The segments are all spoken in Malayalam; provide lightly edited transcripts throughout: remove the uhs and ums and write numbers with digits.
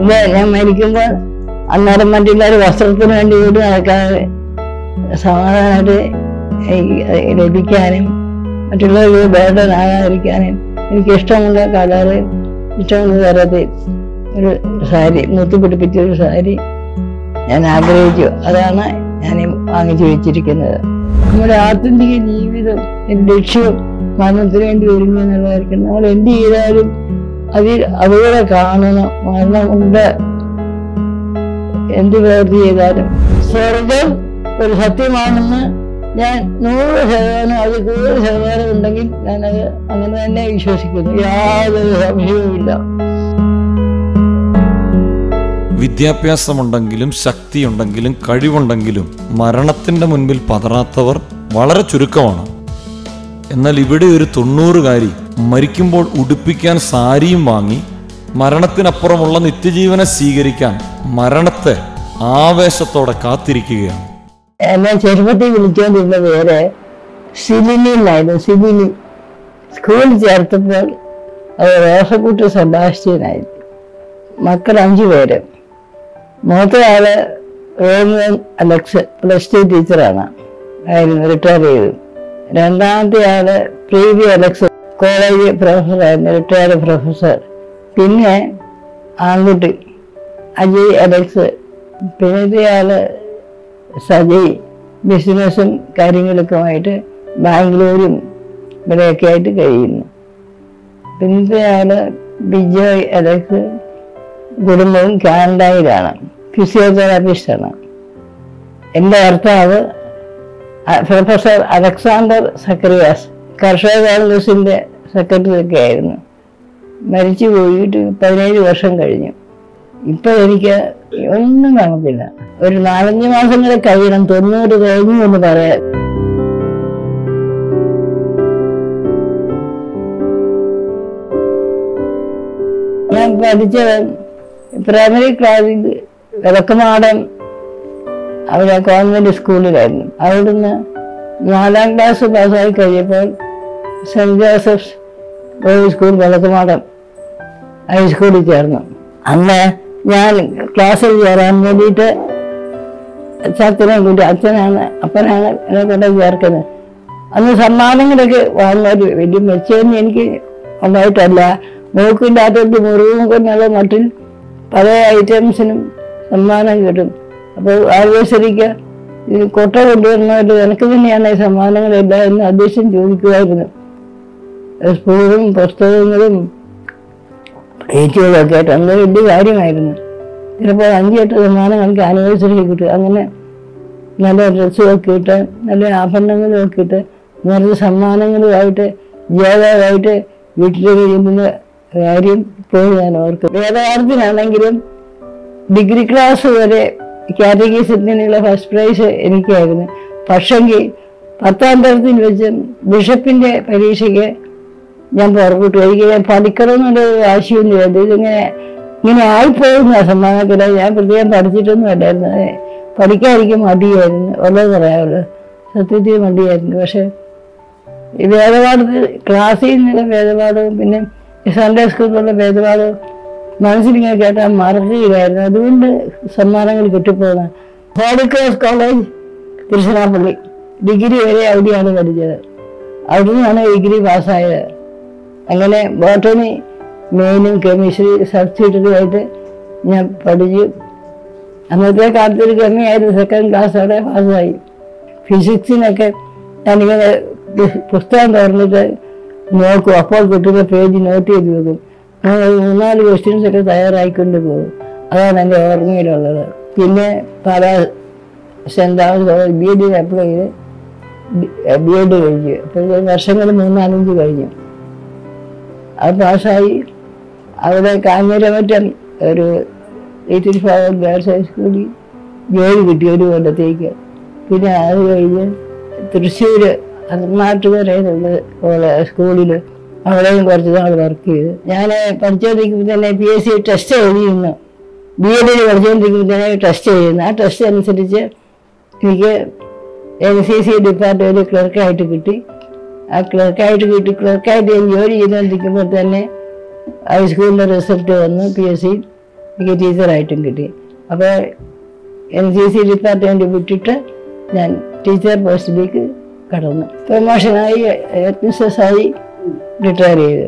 ഇത് ഞാൻ മരിക്കുമ്പോൾ അന്നേരം മറ്റുള്ളവർ വസ്ത്രത്തിന് വേണ്ടി വീട് നടക്കാതെ സമാധാനമായിട്ട് ലഭിക്കാനും മറ്റുള്ളവർക്ക് ബേഡനാകാതിരിക്കാനും എനിക്കിഷ്ടമുള്ള കളറ് ഇഷ്ടമുള്ള തരത്തിൽ ഒരു സാരി മുത്തുപിടിപ്പിച്ചൊരു സാരി ഞാൻ ആഗ്രഹിച്ചു. അതാണ് ഞാൻ വാങ്ങിച്ചു വെച്ചിരിക്കുന്നത്. നമ്മുടെ ആത്യന്തിക ജീവിതം ലക്ഷ്യവും മരണത്തിന് വേണ്ടി ഒരുങ്ങി എന്നുള്ളതായിരിക്കും. നമ്മൾ എന്ത് ചെയ്താലും അതുപോലെ കാണണം. മരണം ഉണ്ട്. എന്ത് പ്രവൃത്തി ചെയ്താലും സ്വർഗം ഒരു സത്യമാണെന്ന് ഞാൻ 100% അത് കൂടുതൽ ശതമാനം ഉണ്ടെങ്കിൽ ഞാനത് അങ്ങനെ തന്നെ വിശ്വസിക്കുന്നു. യാതൊരു സംശയവുമില്ല. വിദ്യാഭ്യാസമുണ്ടെങ്കിലും ശക്തിയുണ്ടെങ്കിലും കഴിവുണ്ടെങ്കിലും മരണത്തിന്റെ മുൻപിൽ പതറാത്തവർ വളരെ ചുരുക്കമാണ്. എന്നാൽ ഇവിടെ ഒരു 90-കാരി മരിക്കുമ്പോൾ ഉടുപ്പിക്കാൻ സാരിയും വാങ്ങി മരണത്തിനപ്പുറമുള്ള നിത്യജീവനെ സ്വീകരിക്കാൻ മരണത്തെ ആവേശത്തോടെ കാത്തിരിക്കുകയാണ്. എന്നെ ചെറുപ്പത്തിൽ വിളിച്ചുകൊണ്ടിരുന്ന പേര് സിലിനിന്നായിരുന്നു. സിലിനി. സ്കൂളിൽ ചേർത്തപ്പോൾ അത് റോസക്കുട്ടി സെബാസ്റ്റ്യനായിരുന്നു. മക്കൾ 5 പേര്. മൂത്തയാള് റോമിയൻ അലക്സ് +2 ടീച്ചറാണ്, ആയിരുന്നു, റിട്ടയർ ചെയ്തു. രണ്ടാമത്തെ ആള് പ്രീവി അലക്സ് കോളേജ് പ്രൊഫസറായിരുന്നു, റിട്ടയർഡ് പ്രൊഫസർ. പിന്നെ ആൺകുട്ടി അജയ് അലക്സ്. പിന്നത്തെ ആള് സജയ്, ബിസിനസ്സും കാര്യങ്ങളൊക്കെയായിട്ട് ബാംഗ്ലൂരും ഇവിടെയൊക്കെ ആയിട്ട് കഴിയുന്നു. പിന്നത്തെ ആള് ബിജോയ് അലക്സ്, കുടുംബവും കാനഡയിലാണ്, ഫിസിയോതെറാപ്പിസ്റ്റാണ്. എൻ്റെ ഭർത്താവ് പ്രൊഫസർ അലക്സാണ്ടർ സക്കറിയാസ്, കർഷക കോൺഗ്രസിൻ്റെ സെക്രട്ടറി ഒക്കെ ആയിരുന്നു. മരിച്ചു പോയിട്ട് 17 വർഷം കഴിഞ്ഞു. ഇപ്പം എനിക്ക് ഒന്നും കാണത്തില്ല. ഒരു 4-5 മാസം കൂടെ കഴിയണം 90 കഴിഞ്ഞു എന്ന് പറയാൻ. ഞാൻ പഠിച്ചത് പ്രൈമറി ക്ലാസ്സിൽ വിളക്കുമാടം അവിടെ കോൺവെന്റ് സ്കൂളിലായിരുന്നു. അവിടുന്ന് 4ാം ക്ലാസ് പാസ്സായി കഴിയപ്പോൾ സെൻറ്റ് ജോസഫ്സ് സ്കൂൾ വിളക്കുമാടം ഹൈസ്കൂളിൽ ചേർന്നു. അന്ന് ഞാൻ ക്ലാസ്സിൽ ചേരാൻ വേണ്ടിയിട്ട് അച്ഛനെ കൂട്ടി, അപ്പനാണ് എന്നെ കൊണ്ട് ചേർക്കുന്നത്. അന്ന് സമ്മാനങ്ങളൊക്കെ വാങ്ങുന്നത് വലിയ മെച്ചമൊന്നും എനിക്ക് ഉണ്ടായിട്ടല്ല. മൂക്കില്ലാത്തത് മുറിവും കൊണ്ടുള്ള മട്ടിൽ പല ഐറ്റംസിനും സമ്മാനം കിട്ടും. അപ്പോൾ ആനിവേഴ്സറിക്ക് കൊട്ട കൊണ്ടുവരുന്നവർ എനിക്ക് തന്നെയാണ് ഈ സമ്മാനങ്ങളെല്ലാം എന്ന് അധ്യക്ഷൻ ചോദിക്കുമായിരുന്നു. സ്പൂണും പുസ്തകങ്ങളും പ്ലേറ്റുകളൊക്കെ ആയിട്ട് അന്ന് വലിയ കാര്യമായിരുന്നു. ചിലപ്പോൾ 5-8 സമ്മാനങ്ങൾക്ക് ആനിവേഴ്സറിക്ക് കിട്ടും. അങ്ങനെ നല്ല ഡ്രസ്സുമൊക്കെ ഇട്ട് നല്ല ആഭരണങ്ങളുമൊക്കെ ഇട്ട് നിറച്ച് സമ്മാനങ്ങളുമായിട്ട് ജേതാവായിട്ട് വീട്ടിലേക്ക് ചെല്ലുന്ന കാര്യം ഇപ്പോഴും ഞാൻ ഓർക്കും. വേദപാഠത്തിനാണെങ്കിലും ഡിഗ്രി ക്ലാസ് വരെ കാറ്റഗിസത്തിനുള്ള ഫസ്റ്റ് പ്രൈസ് എനിക്കായിരുന്നു. പക്ഷെങ്കിൽ 10ാം തരത്തിൽ വെച്ച് ബിഷപ്പിൻ്റെ പരീക്ഷയ്ക്ക് ഞാൻ പുറപ്പെട്ടു. എനിക്ക് പഠിക്കണമെന്നുള്ള വാശിയൊന്നുമില്ല. ഇങ്ങനെ ആയിപ്പോകുന്ന സമ്മാനത്തില. ഞാൻ പ്രത്യേകം പഠിച്ചിട്ടൊന്നും അല്ലായിരുന്നു. പഠിക്കാതിരിക്കും മടിയായിരുന്നു, ഉള്ളത് പറയാമല്ലോ, സത്യത്തിൽ മടിയായിരുന്നു. പക്ഷെ ഈ വേദപാഠത്തിൽ ക്ലാസ്സിൽ നിന്നുള്ള വേദപാഠവും പിന്നെ സൺഡേ സ്കൂളിലുള്ള വേദപാഠവും മനസ്സിലിങ്ങനെ കേട്ടാൽ മറക്കുകയില്ലായിരുന്നു. അതുകൊണ്ട് സമ്മാനങ്ങൾ കിട്ടിപ്പോകുന്ന holy cross college Tiruchirappalli degree വരെ അവിടെയാണ് പഠിച്ചത്. അവിടെ നിന്നാണ് ഡിഗ്രി പാസ്സായത്. അങ്ങനെ ബോട്ടണി മെയിനും കെമിസ്ട്രി സബ്സ്റ്റിറ്റ്യൂട്ടുമായിട്ട് ഞാൻ പഠിച്ചു. അന്നത്തെ കാലത്തൊരു കമ്മിയായിരുന്നു. 2nd ക്ലാസ് അവിടെ പാസ്സായി. ഫിസിക്സിനൊക്കെ ഞാനിങ്ങനെ പുസ്തകം തുറന്നിട്ട് നോക്കും. അപ്പോൾ കിട്ടുന്ന പേജ് നോട്ട് ചെയ്ത് വെക്കും. 3-4 ക്വസ്റ്റ്യൻസ് ഒക്കെ തയ്യാറായിക്കൊണ്ട് പോകും. അതാണ് എൻ്റെ ഓർമ്മയിലുള്ളത്. പിന്നെ പല saint Thomas college BEd apply ചെയ്ത് BEd കഴിച്ചു. അപ്പോൾ വർഷങ്ങൾ 3-4 കഴിഞ്ഞു. അത് പാസ്സായി. അവിടെ കാഞ്ഞിരമറ്റം ഒരു 85 ഗേൾസ് ഹൈസ്കൂളിൽ ജോലി കിട്ടി 1 കൊല്ലത്തേക്ക്. പിന്നെ അത് കഴിഞ്ഞ് തൃശ്ശൂർ അർണാട്ടുകരയിലുള്ള സ്കൂളിൽ അവിടെയും കുറച്ച് നാൾ വർക്ക് ചെയ്തു. ഞാൻ പഠിച്ചുകൊണ്ടിരിക്കുമ്പോൾ തന്നെ PSC ടെസ്റ്റ് എഴുതിയിരുന്നു. BEd പഠിച്ചുകൊണ്ടിരിക്കുമ്പോൾ തന്നെ ടെസ്റ്റ് ചെയ്യുന്നു. ആ ടെസ്റ്റ് അനുസരിച്ച് എനിക്ക് NCC ഡിപ്പാർട്ട്മെൻറ്റ് ക്ലർക്കായിട്ട് കിട്ടി. ആ ക്ലർക്കായിട്ട് ഞാൻ ജോലി ചെയ്തുകൊണ്ടിരിക്കുമ്പോൾ തന്നെ ഹൈസ്കൂളിൻ്റെ റിസൾട്ട് വന്നു. PSC എനിക്ക് ടീച്ചറായിട്ടും കിട്ടി. അപ്പോൾ NCC ഡിപ്പാർട്ട്മെൻറ്റ് വിട്ടിട്ട് ഞാൻ ടീച്ചർ പോസ്റ്റിലേക്ക് കടന്നു. പ്രൊമോഷനായി ഹെഡ്മിസ്ട്രസ്സായി റിട്ടയർ ചെയ്തു.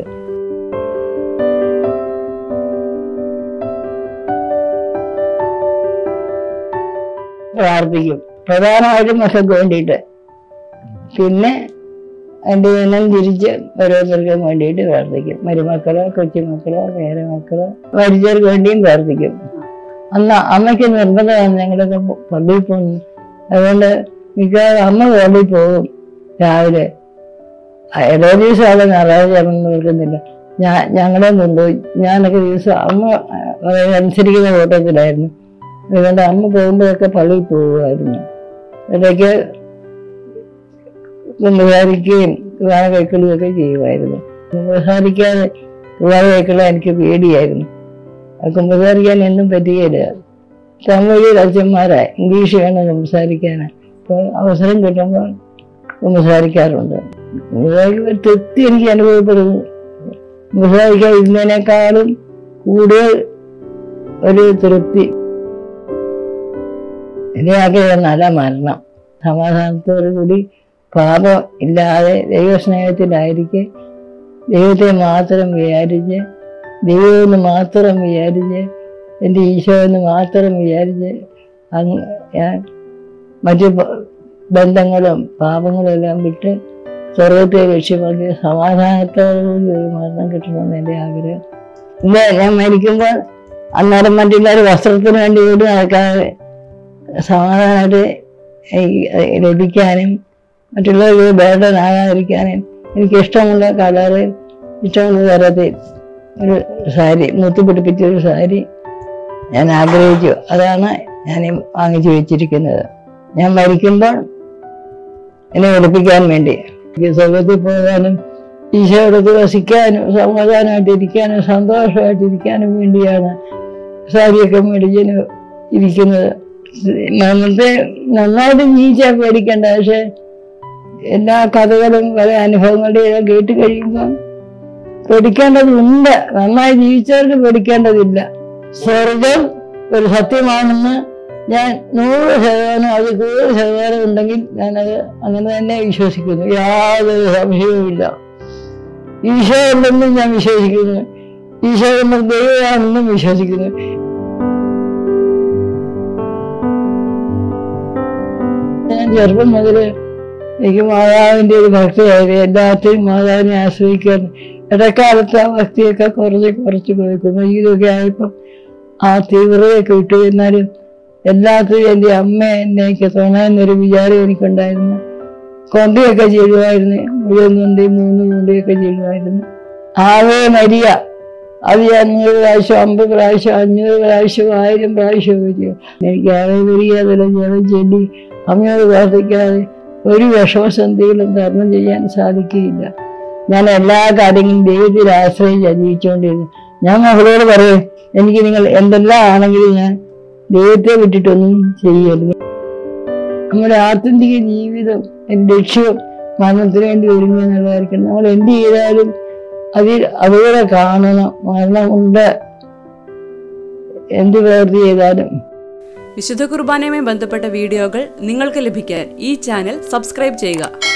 പ്രാർത്ഥിക്കും പ്രധാനമായിട്ടും മക്കൾക്ക് വേണ്ടിയിട്ട്. പിന്നെ എൻ്റെ ജനം തിരിച്ച് ഓരോരുത്തർക്കും വേണ്ടിയിട്ട് പ്രാർത്ഥിക്കും. മരുമക്കളോ കൊച്ചുമക്കളോ വേറെ മക്കളോ മരിച്ചവർക്ക് വേണ്ടിയും പ്രാർത്ഥിക്കും. അമ്മയ്ക്ക് നിർബന്ധമാണ് ഞങ്ങളൊക്കെ പള്ളിയിൽ പോകുന്നു. അതുകൊണ്ട് മിക്കവാറും അമ്മ പള്ളിയിൽ പോകും രാവിലെ. ഏതോ ദിവസം അവിടെ ഞായറാഴ്ച ആണെന്ന് ഓർക്കുന്നില്ല. ഞങ്ങളെ കൊണ്ടുപോയി. ഞാനൊക്കെ ദിവസം അമ്മ അനുസരിക്കുന്ന കൂട്ടത്തിലായിരുന്നു. അതുകൊണ്ട് അമ്മ പോകുമ്പോഴൊക്കെ പള്ളിയിൽ പോകുമായിരുന്നു. ഇടയ്ക്ക് കുമ്പസാരിക്കുകയും വിവാഹ കൈക്കളുകയൊക്കെ ചെയ്യുമായിരുന്നു. കുമ്പസാരിക്കാതെ വിവാഹ കൈക്കള എനിക്ക് പേടിയായിരുന്നു. കുമ്പസാരിക്കാൻ എന്നും പറ്റുകയില്ല. തമിഴിൽ അച്ഛന്മാരായി ഇംഗ്ലീഷ് വേണം സംസാരിക്കാനാണ്. ഇപ്പോൾ അവസരം കിട്ടുമ്പോൾ കുമ്പസാരിക്കാറുണ്ട്. കുമ്പസാരിക്കുമ്പോൾ തൃപ്തി എനിക്ക് അനുഭവപ്പെടുന്നു. കുമ്പസാരിക്കാൻ ഇരുന്നതിനേക്കാളും കൂടുതൽ ഒരു തൃപ്തി. ഇതിനൊക്കെ നല്ല മരണം, സമാധാനത്തോടു കൂടി പാപം ഇല്ലാതെ ദൈവസ്നേഹത്തിലായിരിക്കെ ദൈവത്തെ മാത്രം വിചാരിച്ച്, ദൈവമെന്ന് മാത്രം വിചാരിച്ച്, എൻ്റെ ഈശോ എന്ന് മാത്രം വിചാരിച്ച് ഞാൻ മറ്റു ബന്ധങ്ങളും പാപങ്ങളും എല്ലാം വിട്ട് സ്വർഗത്തെ ലക്ഷ്യമാക്കി സമാധാനത്തോടുകൂടി ഒരു മരണം കിട്ടണമെന്ന് എൻ്റെ ആഗ്രഹം. ഇല്ല, ഞാൻ മരിക്കുമ്പോൾ അന്നേരം മറ്റുള്ളവർ വസ്ത്രത്തിന് വേണ്ടി വീട് നടക്കാതെ സമാധാനമായിട്ട് ലഭിക്കാനും മറ്റുള്ളവർക്ക് ബേഡനാകാതിരിക്കാനും എനിക്കിഷ്ടമുള്ള കളറ്, ഇഷ്ടമുള്ള തരത്തിൽ ഒരു സാരി, മുത്തുപിടിപ്പിച്ചൊരു സാരി ഞാൻ ആഗ്രഹിച്ചു. അതാണ് ഞാൻ വാങ്ങിച്ചു വെച്ചിരിക്കുന്നത്. ഞാൻ മരിക്കുമ്പോൾ എന്നെ ഒളിപ്പിക്കാൻ വേണ്ടി, സ്വർഗത്തിൽ പോകാനും ഈശോയോടൊത്ത് വസിക്കാനും സമാധാനമായിട്ടിരിക്കാനും സന്തോഷമായിട്ടിരിക്കാനും വേണ്ടിയാണ് സാരിയൊക്കെ മേടിച്ച് ഇരിക്കുന്നത്. മരണത്തെ നന്നായിട്ട് ജീവിച്ചാൽ പേടിക്കണ്ട. പക്ഷെ എല്ലാ കഥകളും പല അനുഭവങ്ങളുടെയും കേട്ട് കഴിയുമ്പോൾ പേടിക്കേണ്ടതുണ്ട്. നന്നായി ജീവിച്ചവർക്ക് പേടിക്കേണ്ടതില്ല. സ്വർഗം ഒരു സത്യമാണെന്ന് ഞാൻ 100% അതിൽ കൂടുതൽ ശതമാനം ഉണ്ടെങ്കിൽ ഞാനത് അങ്ങനെ തന്നെ വിശ്വസിക്കുന്നു. യാതൊരു സംശയവുമില്ല. ഈശോ ഉണ്ടെന്നും ഞാൻ വിശ്വസിക്കുന്നു. ഈശോ എന്ന ദൈവമാണെന്നും വിശ്വസിക്കുന്നു. ഞാൻ ചെറുപ്പം മുതൽ എനിക്ക് മാതാവിൻ്റെ ഒരു ഭക്തിയായിരുന്നു. എല്ലാത്തിനും മാതാവിനെ ആശ്രയിക്കാറ്. ഇടക്കാലത്ത് ആ ഭക്തിയൊക്കെ കുറച്ച് പോയിക്കുന്നു. ഇതൊക്കെ ആയപ്പം ആ തീവ്രതയൊക്കെ വിട്ടു. എന്നാലും എല്ലാത്തിനും എൻ്റെ അമ്മ എന്നേക്ക് തോന്നാമെന്നൊരു വിചാരം എനിക്കുണ്ടായിരുന്നു. കൊന്തയൊക്കെ ചെയ്യുമായിരുന്നു. മുഴുവൻ കൊന്തയും 3 കൊന്തയൊക്കെ ചെയ്യുമായിരുന്നു. ആവേ മരിയ അത് ഞാൻ 100 പ്രാവശ്യം, 50 പ്രാവശ്യം, 500 പ്രാവശ്യം, 1000 പ്രാവശ്യമൊക്കെ ചെയ്യും. എനിക്ക് ആവേ മരിയ അതിലെ ജലം ചൊല്ലി അമ്മയോട് പ്രാർത്ഥിക്കാതെ ഒരു വിഷമസന്ധികളും തരണം ചെയ്യാൻ സാധിക്കുകയില്ല. ഞാൻ എല്ലാ കാര്യങ്ങളും ദൈവത്തിൽ ആശ്രയിച്ചാണ് ജീവിച്ചുകൊണ്ടിരുന്നത്. ഞാൻ മകളോട് പറയും, എനിക്ക് നിങ്ങൾ എന്തെല്ലാം ആണെങ്കിലും ഞാൻ ദൈവത്തെ വിട്ടിട്ടൊന്നും ചെയ്യരുത്. നമ്മുടെ ആത്യന്തിക ജീവിതം ലക്ഷ്യവും മരണത്തിന് വേണ്ടി ഒരുങ്ങുക എന്നുള്ളതായിരിക്കണം. നമ്മൾ എന്ത് ചെയ്താലും അതിൽ അതുപോലെ കാണണം. മരണമുണ്ട് എന്ത് പ്രവൃത്തി ചെയ്താലും. വിശുദ്ധ കുർബാനയുമായി ബന്ധപ്പെട്ട വീഡിയോകൾ നിങ്ങൾക്ക് ലഭിക്കാൻ ഈ ചാനൽ സബ്സ്ക്രൈബ് ചെയ്യുക.